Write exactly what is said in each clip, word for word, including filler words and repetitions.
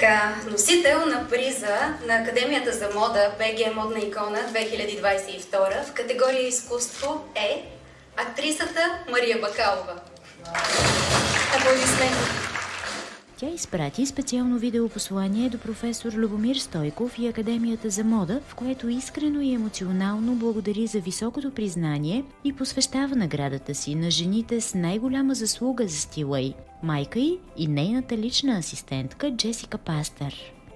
така, носител на приза на Академията за мода Б Г Модна икона две хиляди двадесет и втора в категория изкуство е актрисата Мария Бакалова. Аплодисменти! Тя изпрати специално видеопослание до професор Лубомир Стоykov и Академията за мода, в което искрено и емоционално благодари за високото признание и посвещава наградата си на жените с най-голяма заслуга за стила й, майка й и нейната лична асистентка Джесика Пастър.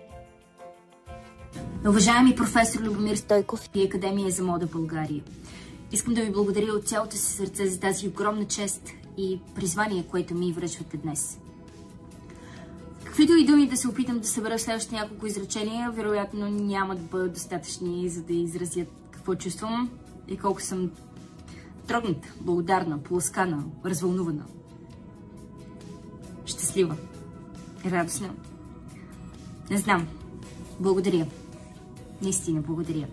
Уважаеми професор Лубомир Стоykov и Академия за мода България, искам да ви благодаря от цялото си сърце за тази огромна чест и призвание, което ми връчвате днес. Каквито и думи да се опитам да събера следващите няколко изречения, вероятно няма да бъдат достатъчни, за да изразят какво чувствам и колко съм трогната, благодарна, поласкана, развълнувана, щастлива и радостна. Не знам. Благодаря. Наистина благодаря.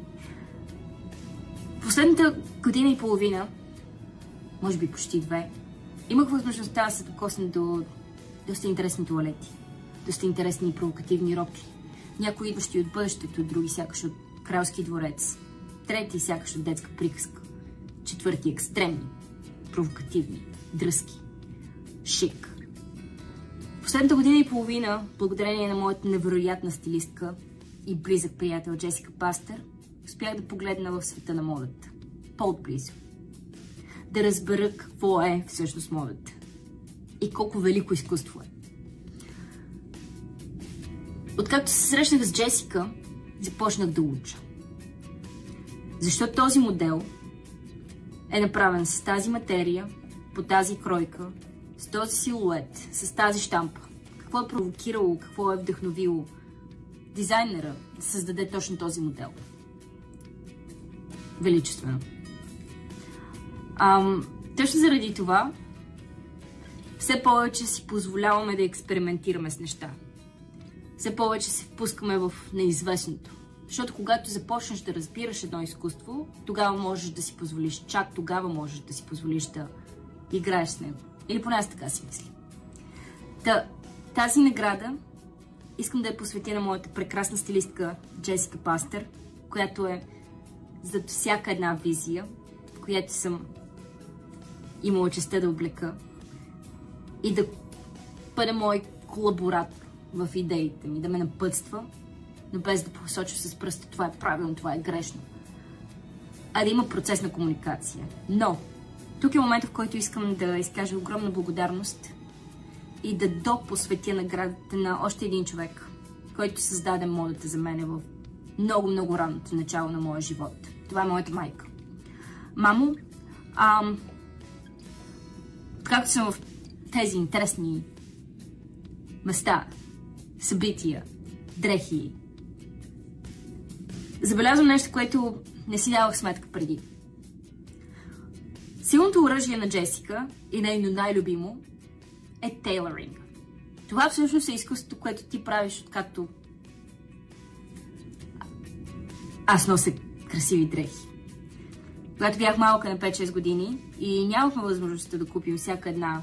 Последната година и половина, може би почти две, имах възможността да се докосна до доста интересни туалети, доста интересни и провокативни роки. Някои идващи от бъдещето, други сякаш от кралски дворец, трети сякаш от детска приказка, четвърти екстремни, провокативни, дръзки, шик. Последната година и половина, благодарение на моята невероятна стилистка и близък приятел Джесика Пастeur, успях да погледна в света на модата по-отблизо. Да разбера какво е всъщност модата и колко велико изкуство е. Откакто се срещнах с Джесика, започнах да уча. Защото този модел е направен с тази материя, по тази кройка, с този силует, с тази щампа. Какво е провокирало, какво е вдъхновило дизайнера да създаде точно този модел? Величествено. Ам, точно заради това все повече си позволяваме да експериментираме с неща. Все повече се впускаме в неизвестното. Защото когато започнеш да разбираш едно изкуство, тогава можеш да си позволиш, чак тогава можеш да си позволиш да играеш с него. Или поне аз така си мисля. Та, тази награда искам да я посветя на моята прекрасна стилистка Джесика Пастeur, която е зад всяка една визия, в която съм имала честта да облека и да бъде мой колаборатор в идеите ми, да ме напътства, но без да посоча с пръста това е правилно, това е грешно, а да има процес на комуникация. Но тук е моментът, в който искам да изкажа огромна благодарност и да допосветя наградата на още един човек, който създаде модата за мене в много-много ранното начало на моя живот. Това е моята майка. Мамо, ам, както съм в тези интересни места, събития, дрехи, забелязвам нещо, което не си давах сметка преди. Силното оръжие на Джесика и нейно най-любимо е тейлъринг. Това всъщност е изкуството, което ти правиш, откакто аз нося красиви дрехи. Когато бях малка на пет-шест години и нямахме възможността да купим всяка една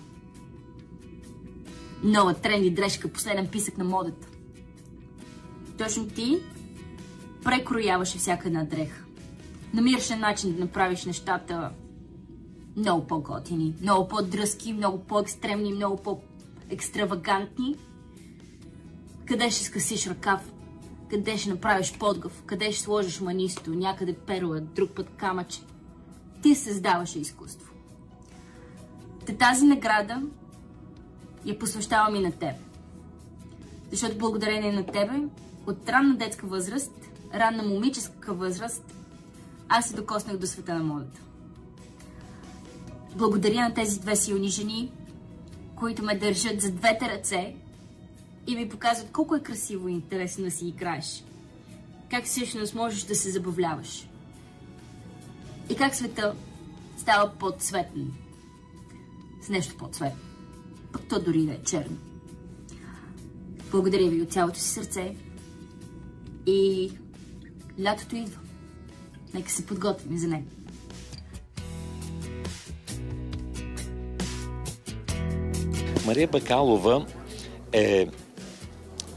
нова тренди дрежка, последен писък на модата. Точно ти прекрояваше всяка една дреха. Намираше начин да направиш нещата много по-готини, много по-дръзки, много по-екстремни, много по-екстравагантни. Къде ще скъсиш ръкав, къде ще направиш подгъв, къде ще сложиш манисто, някъде перла, друг път камъче. Ти създаваше изкуство. Та тази награда я посвещавам и на теб. Защото благодарение на тебе, от ранна детска възраст, ранна момическа възраст, аз се докоснах до света на модата. Благодаря на тези две силни жени, които ме държат за двете ръце и ми показват колко е красиво и интересно да си играеш. Как всъщност можеш да се забавляваш. И как света става по-цветен. С нещо по-цветно. Пък то дори да е черно. Благодаря ви от цялото си сърце. И лятото идва. Нека се подготвим за него. Мария Бакалова е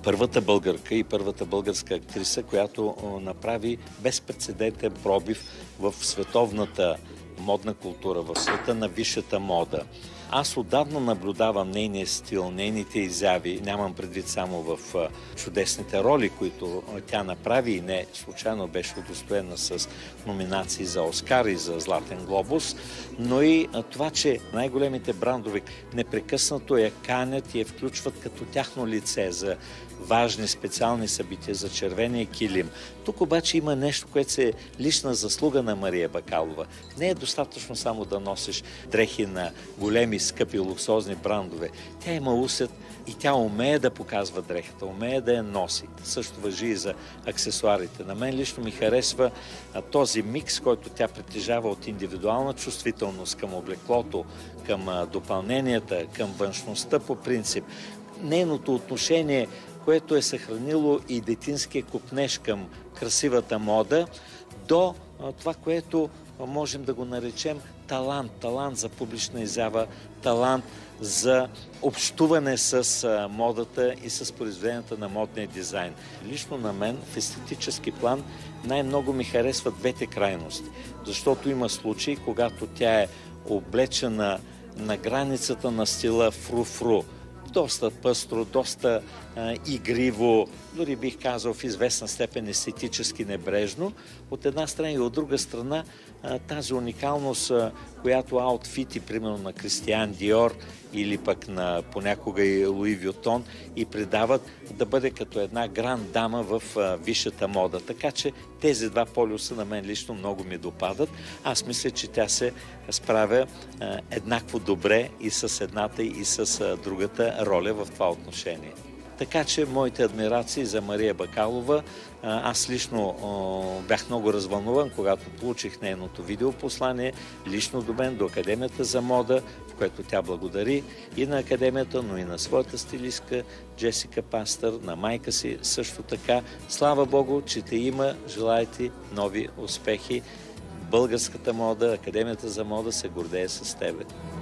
първата българка и първата българска актриса, която направи безпрецедентен пробив в световната модна култура, в света на висшата мода. Аз отдавна наблюдавам нейния стил, нейните изяви, нямам предвид само в чудесните роли, които тя направи и не случайно беше удостоена с номинации за Оскар и за Златен глобус, но и това, че най-големите брандове непрекъснато я канят и я включват като тяхно лице за важни специални събития, за червения килим. Тук обаче има нещо, което се е лична заслуга на Мария Бакалова. Не е достатъчно само да носиш дрехи на големи, скъпи, луксозни брандове. Тя има усет и тя умее да показва дрехата, умее да я носи. Също важи и за аксесуарите. На мен лично ми харесва а, този микс, който тя притежава от индивидуална чувствителност към облеклото, към а, допълненията, към външността по принцип. Нейното отношение, което е съхранило и детинския купнеж към красивата мода, до а, това, което а, можем да го наречем талант. Талант за публична изява, талант за общуване с а, модата и с произведенията на модния дизайн. Лично на мен в естетически план най-много ми харесват двете крайности, защото има случаи, когато тя е облечена на границата на стила фру-фру. Доста пъстро, доста а, игриво, дори бих казал в известна степен естетически небрежно. От една страна и от друга страна а, тази уникалност, а, която аутфити, примерно на Кристиан Диор или пък на понякога и Луи Вютон, и придават да бъде като една гранд дама в а, висшата мода. Така че тези два полюса на мен лично много ми допадат. Аз мисля, че тя се справя а, еднакво добре и с едната и с а, другата роля в това отношение. Така че моите адмирации за Мария Бакалова. Аз лично о, бях много развълнуван, когато получих нейното видеопослание лично до мен, до Академията за мода, в което тя благодари и на Академията, но и на своята стилистка Джесика Пастър, на майка си също така. Слава Богу, че те има. Желая ти нови успехи. Българската мода, Академията за мода се гордее с тебе.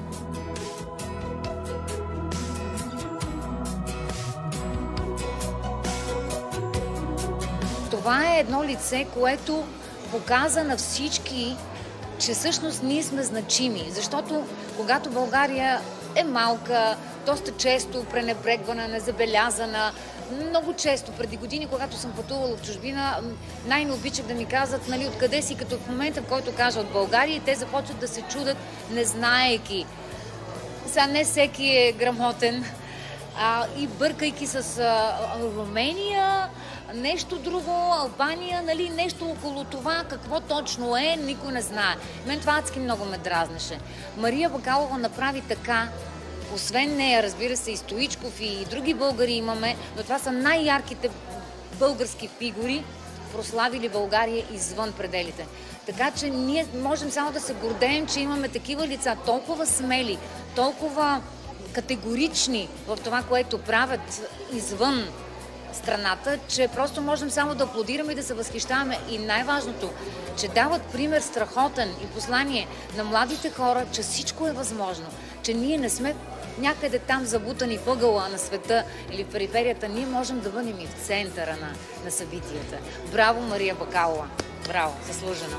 Това е едно лице, което показа на всички, че всъщност ние сме значими. Защото когато България е малка, доста често пренебрегвана, незабелязана, много често, преди години, когато съм пътувала в чужбина, най-не обичах да ми казват, нали, откъде си, като в момента, в който кажа от България, и те започват да се чудят, не знаейки. Сега не всеки е грамотен, а, и бъркайки с а, Румения, нещо друго, Албания, нали, нещо около това, какво точно е, никой не знае. Мен това адски много ме дразнеше. Мария Бакалова направи така, освен нея, разбира се, и Стоичков, и други българи имаме, но това са най-ярките български фигури, прославили България извън пределите. Така че ние можем само да се гордеем, че имаме такива лица, толкова смели, толкова категорични в това, което правят извън страната, че просто можем само да аплодираме и да се възхищаваме. И най-важното, че дават пример страхотен и послание на младите хора, че всичко е възможно, че ние не сме някъде там забутани в ъгъла на света или в периферията, ние можем да бъдем и в центъра на, на събитията. Браво, Мария Бакалова! Браво, заслужено!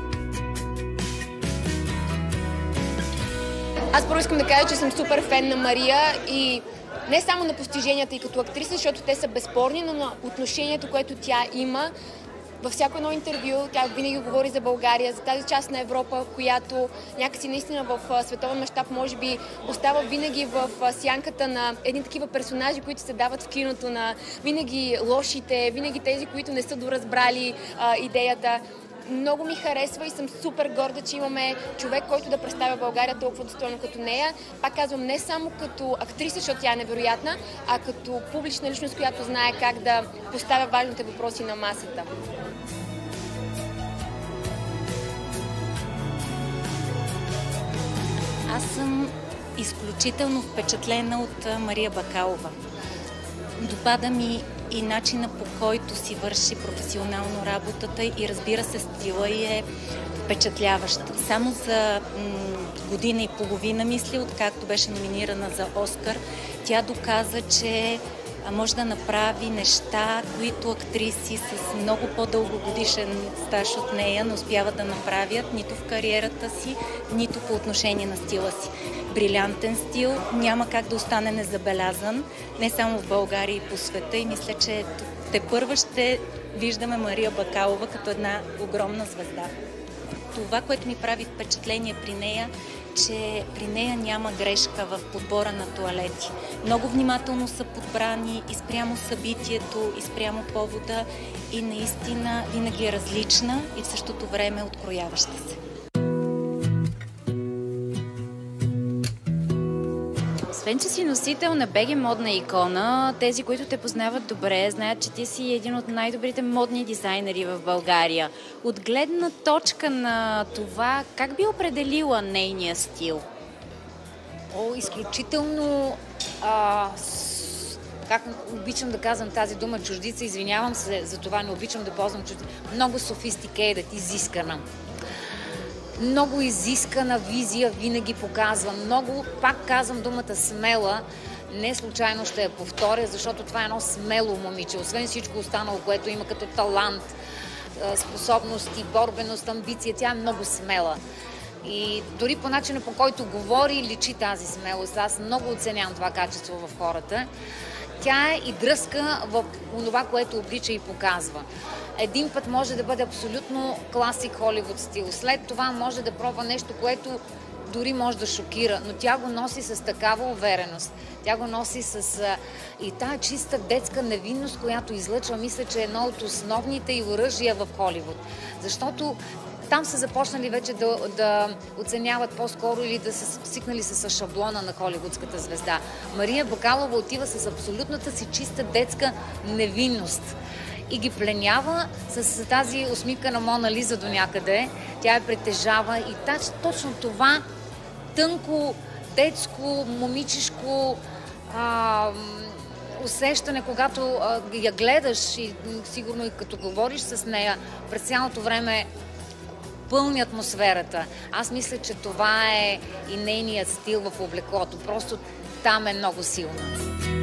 Аз първо искам да кажа, че съм супер фен на Мария и не само на постиженията и като актриса, защото те са безспорни, но на отношението, което тя има. Във всяко едно интервю тя винаги говори за България, за тази част на Европа, която някакси наистина в световен мащаб може би остава винаги в сянката на едни такива персонажи, които се дават в киното, на винаги лошите, винаги тези, които не са доразбрали а, идеята. Много ми харесва и съм супер горда, че имаме човек, който да представя България толкова достойно като нея. Пак казвам, не само като актриса, защото тя е невероятна, а като публична личност, която знае как да поставя важните въпроси на масата. Аз съм изключително впечатлена от Мария Бакалова. Допада ми и начина, по който си върши професионално работата, и разбира се, стила ѝ е впечатляващ. Само за м- година и половина, мисля, откакто беше номинирана за Оскар, тя доказа, че може да направи неща, които актриси с много по-дългогодишен стаж от нея не успяват да направят нито в кариерата си, нито по отношение на стила си. Брилянтен стил, няма как да остане незабелязан, не само в България и по света, и мисля, че тепърва ще виждаме Мария Бакалова като една огромна звезда. Това, което ми прави впечатление при нея, че при нея няма грешка в подбора на тоалети. Много внимателно са подбрани и спрямо събитието, и спрямо повода, и наистина винаги е различна и в същото време открояваща се. Освен, че си носител на БГ модна икона, тези, които те познават добре, знаят, че ти си един от най-добрите модни дизайнери в България. От гледна точка на това, как би определила нейния стил? О, изключително... А, с, как обичам да казвам тази дума чуждица, извинявам се за това, не обичам да ползвам чуждица. Много sophisticated, изискана. Много изискана визия винаги показва. Много, пак казвам думата смела, не случайно ще я повторя, защото това е едно смело момиче. Освен всичко останало, което има като талант, способности, борбеност, амбиция, тя е много смела. И дори по начина, по който говори, личи тази смелост. Аз много оценявам това качество в хората. Тя е и дръзка в това, което облича и показва. Един път може да бъде абсолютно класик Холивуд стил. След това може да пробва нещо, което дори може да шокира, но тя го носи с такава увереност. Тя го носи с и тая чиста детска невинност, която излъчва, мисля, че е едно от основните и оръжия в Холивуд. Защото там са започнали вече да, да оценяват по-скоро или да са свикнали с шаблона на холивудската звезда. Мария Бакалова отива с абсолютната си чиста детска невинност и ги пленява с тази усмивка на Мона Лиза до някъде. Тя я притежава и точно това тънко, детско, момичешко а, усещане, когато а, я гледаш и сигурно и като говориш с нея, през цялото време пълни атмосферата. Аз мисля, че това е и нейният стил в облеклото. Просто там е много силно.